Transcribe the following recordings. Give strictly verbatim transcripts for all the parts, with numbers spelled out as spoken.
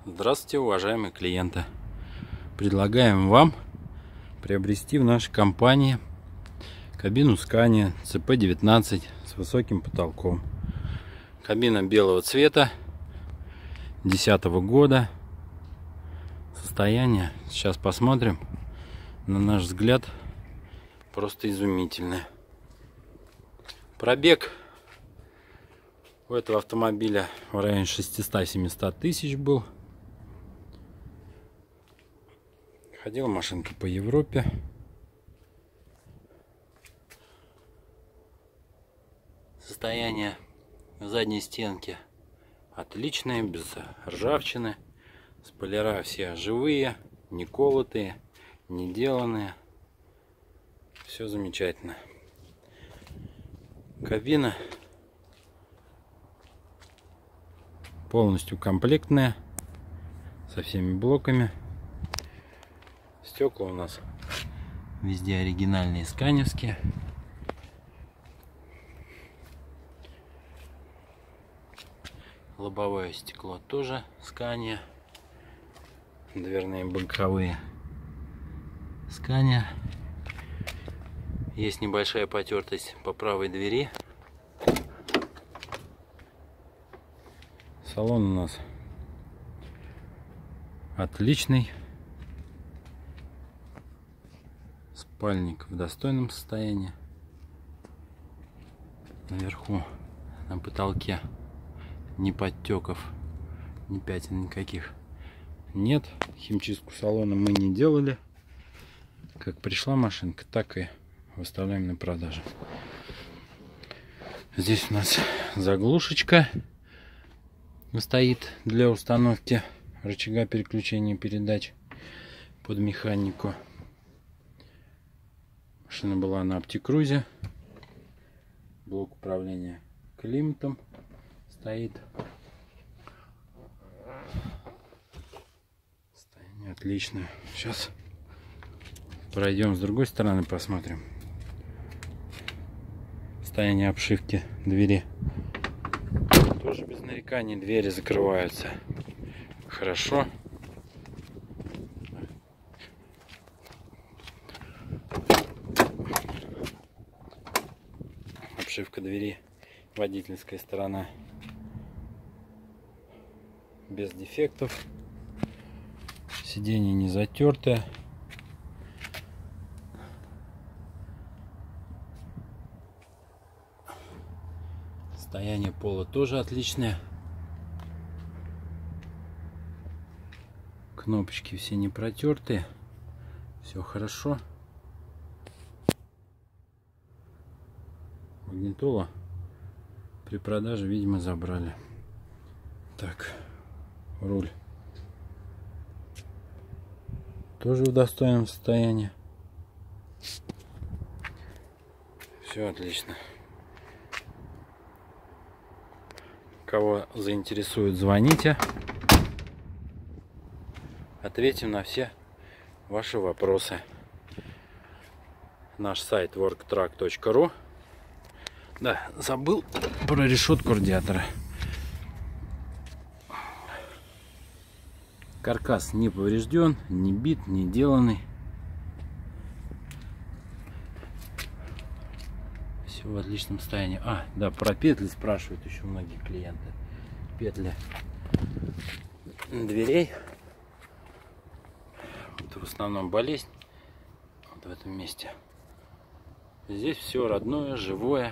Здравствуйте, уважаемые клиенты! Предлагаем вам приобрести в нашей компании кабину Scania цэ пэ девятнадцать с высоким потолком. Кабина белого цвета, две тысячи десятого года. Состояние, сейчас посмотрим, на наш взгляд, просто изумительное. Пробег у этого автомобиля в районе шестисот-семисот тысяч был. Ходила машинка по Европе. Состояние задней стенки отличное, без ржавчины. Спойлера все живые, не колотые, не деланные. Все замечательно. Кабина полностью комплектная, со всеми блоками. Стекла у нас везде оригинальные, сканевские. Лобовое стекло тоже Scania. Дверные боковые Scania. Есть небольшая потертость по правой двери. Салон у нас отличный. Спальник в достойном состоянии. Наверху, на потолке, ни подтеков, ни пятен никаких нет. Химчистку салона мы не делали. Как пришла машинка, так и выставляем на продажу. Здесь у нас заглушечка стоит для установки рычага переключения передач под механику. Машина была на оптикрузе. Блок управления климатом стоит. Состояние отличное. Сейчас пройдем с другой стороны, посмотрим. Состояние обшивки двери. Тоже без нареканий, двери закрываются хорошо. Обшивка двери, водительская сторона, без дефектов. Сиденье не затертое. Состояние пола тоже отличное. Кнопочки все не протертые. Все хорошо. Магнитола при продаже, видимо, забрали. Так, руль тоже в достойном состоянии. Все отлично. Кого заинтересует, звоните. Ответим на все ваши вопросы. Наш сайт ворктруck точка ру. Да, забыл про решетку радиатора. Каркас не поврежден, не бит, не деланный. Все в отличном состоянии. А, да, про петли спрашивают еще многие клиенты. Петли дверей. Это в основном болезнь. Вот в этом месте. Здесь все родное, живое.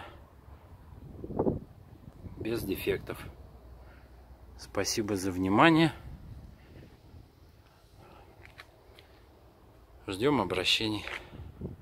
Без дефектов. Спасибо за внимание. Ждем обращений.